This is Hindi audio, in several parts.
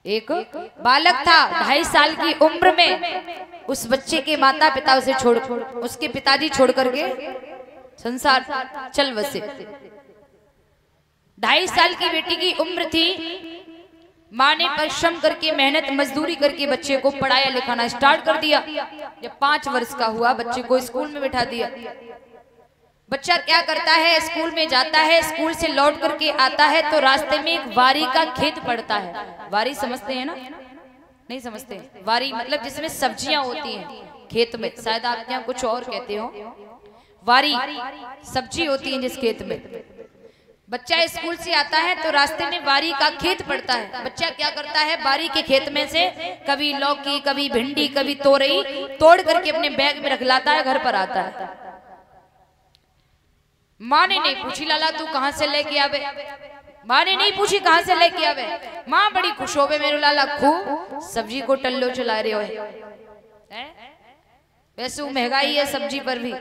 एक बालक था 2.5 साल की उम्र में, उस बच्चे के माता पिता उसे उसके पिताजी छोड़ करके संसार चल बसे। 2.5 साल की बेटी की उम्र थी। माँ ने परिश्रम करके मेहनत मजदूरी करके बच्चे को पढ़ाया लिखाना स्टार्ट कर दिया। जब 5 वर्ष का हुआ बच्चे को स्कूल में बिठा दिया। बच्चा क्या करता है, स्कूल में जाता है, स्कूल से लौट करके आता है तो रास्ते में एक वारी का खेत पड़ता है। वारी समझते हैं ना? नहीं समझते? वारी मतलब जिसमें सब्जियां होती हैं खेत में, शायद आप यहाँ कुछ और कहते हो। वारी सब्जी होती है जिस खेत में। बच्चा स्कूल से आता है तो रास्ते में वारी का खेत पड़ता है। बच्चा क्या करता है, वारी के खेत में से कभी लौकी, कभी भिंडी, कभी तोरई तोड़ करके अपने बैग में रख लाता है, घर पर आता है। माँ ने नहीं पूछी लाला तू कहाँ से लेके आवे। माँ ने नहीं पूछी कहाँ से लेके आवे। माँ बड़ी खुश हो गई, मेरे लाला खूब सब्जी को टल्लो चला रहे हो। वैसे महंगाई है सब्जी पर भी।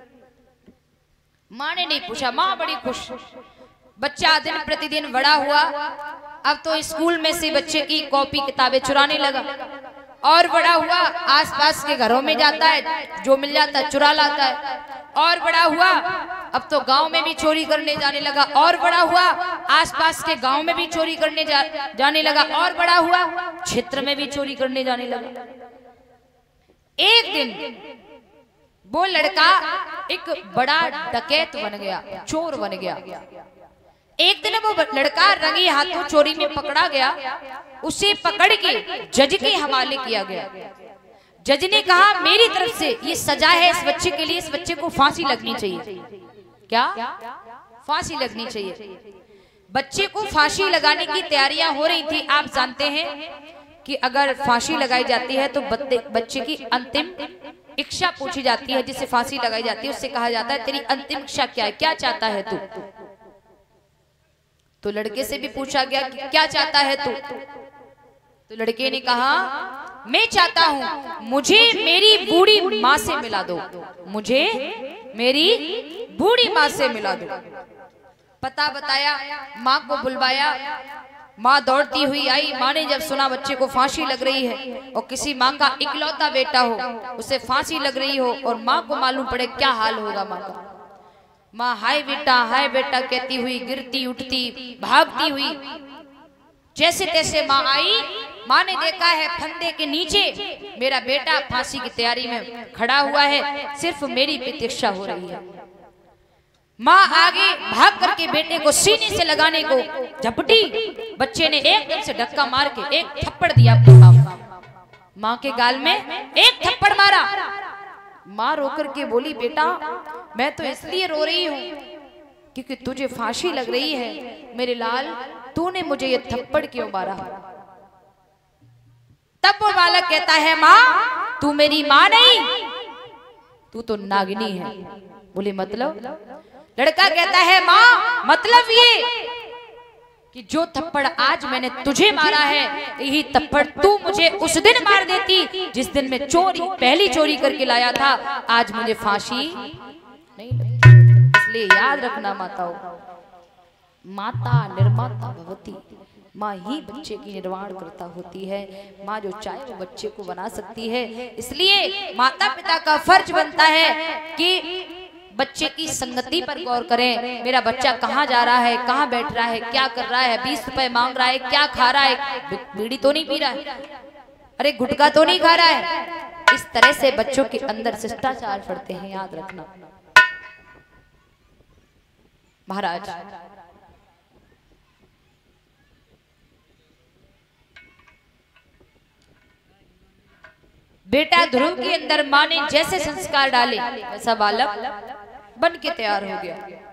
माँ ने नहीं पूछा, माँ बड़ी खुश। बच्चा दिन प्रतिदिन बड़ा हुआ। अब तो स्कूल में से बच्चे की कॉपी किताबें चुराने लगा और बड़ा हुआ आसपास के घरों में जाता है, जो मिल जाता है चुरा लाता है। और बड़ा हुआ अब तो गांव में भी चोरी करने जाने लगा। और बड़ा हुआ आसपास के गांव में भी चोरी करने जाने लगा। और बड़ा हुआ क्षेत्र में भी चोरी करने जाने लगा। एक दिन वो लड़का एक बड़ा डकैत बन गया, चोर बन गया। एक दिन वो लड़का रंगे हाथों चोरी में पकड़ा गया। उसे पकड़ के जज के हवाले किया गया। जज ने कहा मेरी तरफ से ये सजा है इस बच्चे के लिए, इस बच्चे को फांसी लगनी चाहिए। क्या? फांसी लगनी चाहिए। बच्चे को फांसी लगाने की तैयारियां हो रही थी। आप जानते हैं कि अगर फांसी लगाई जाती है तो बच्चे की अंतिम इच्छा पूछी जाती है। जिसे फांसी लगाई जाती है उससे कहा जाता है तेरी अंतिम इच्छा क्या है, क्या चाहता है तू? तो लड़के से भी पूछा गया कि क्या चाहता है तू? तो लड़के ने कहा मैं चाहता हूं मुझे मेरी बूढ़ी माँ से मिला दो, मुझे मेरी बूढ़ी माँ से मिला दो। पता बताया, माँ को बुलवाया। माँ दौड़ती हुई आई। माँ ने जब सुना बच्चे को फांसी लग रही है और किसी माँ का इकलौता बेटा हो उसे फांसी लग रही हो और माँ को मालूम पड़े क्या हाल होगा माँ का। माँ हाय बेटा कहती हुई गिरती उठती भागती हुई जैसे तैसे माँ आई। माँ ने देखा है फंदे के नीचे मेरा बेटा फांसी की तैयारी में खड़ा हुआ है, सिर्फ मेरी प्रतीक्षा हो रही है। माँ आगे भाग करके बेटे को सीने से लगाने को झपटी। बच्चे ने एकदम से धक्का मार के एक थप्पड़ दिया माँ के गाल में, एक थप्पड़ मारा। माँ रोकर के बोली बेटा मैं तो इसलिए रो रही हूँ क्योंकि तुझे फांसी लग रही है मेरे लाल, तूने मुझे ये थप्पड़ क्यों मारा? तब वो बालक कहता है माँ तू मेरी माँ नहीं, तू तो नागिनी है। बोले मतलब? लड़का कहता है माँ मतलब ये कि जो थप्पड़ आज मैंने तुझे मारा है यही थप्पड़ तू मुझे उस दिन मार देती जिस दिन मैं पहली चोरी करके लाया था। आज मुझे फांसी नहीं लगती। इसलिए याद रखना माताओं, माता निर्माता भवती, माँ ही बच्चे की निर्माण करता होती है। माँ जो चाहे वो बच्चे को बना सकती है। इसलिए माता पिता का फर्ज बनता है कि बच्चे की संगति पर गौर करें। मेरा बच्चा कहाँ जा रहा है, कहाँ बैठ रहा है, क्या कर रहा है, 20 रुपए मांग रहा है, क्या खा रहा है, बीड़ी तो नहीं पी रहा है, अरे गुटखा तो नहीं खा रहा है। इस तरह से बच्चों के अंदर शिष्टाचार पड़ते हैं, याद रखना। महाराज बेटा ध्रुव के अंदर माँ ने जैसे संस्कार डाले वैसा बालक बन के तैयार हो गया।